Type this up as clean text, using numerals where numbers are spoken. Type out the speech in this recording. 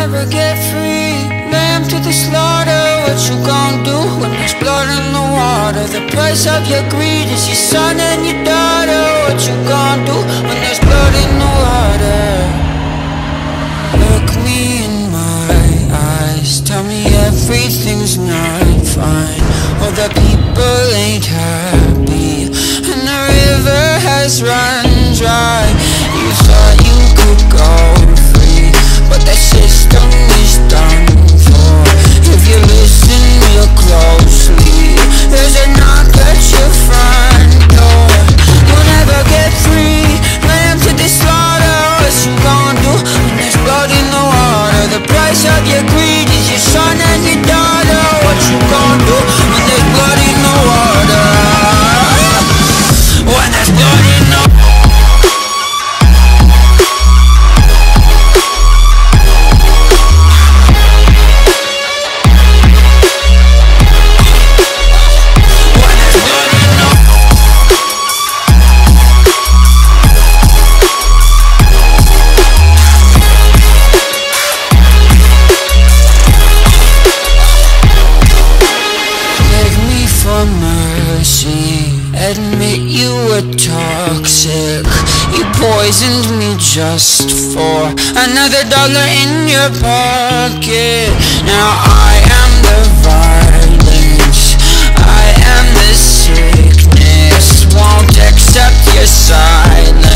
never get free. Lamb to the slaughter, what you gon' do when there's blood in the water? The price of your greed is your son and your daughter. What you gon' do when there's blood in the water? Look me in my eyes, tell me everything's not fine. All the people ain't happy, and the river has run dry. You thought you could go free, but the system is done for. If you listen real closely, there's a knock at your front door. You'll never get free. Lamb to the slaughter, what you gon' do when there's blood in the water? The price of your greed is your son and your daughter. What you gon' do when there's blood in the water? When there's blood in the water. Admit you were toxic. You poisoned me just for another dollar in your pocket. Now I am the violence, I am the sickness. Won't accept your silence.